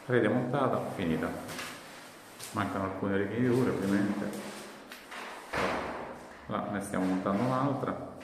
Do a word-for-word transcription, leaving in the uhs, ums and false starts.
rete montata, finita. Mancano alcune rifiniture ovviamente, là ne stiamo montando un'altra.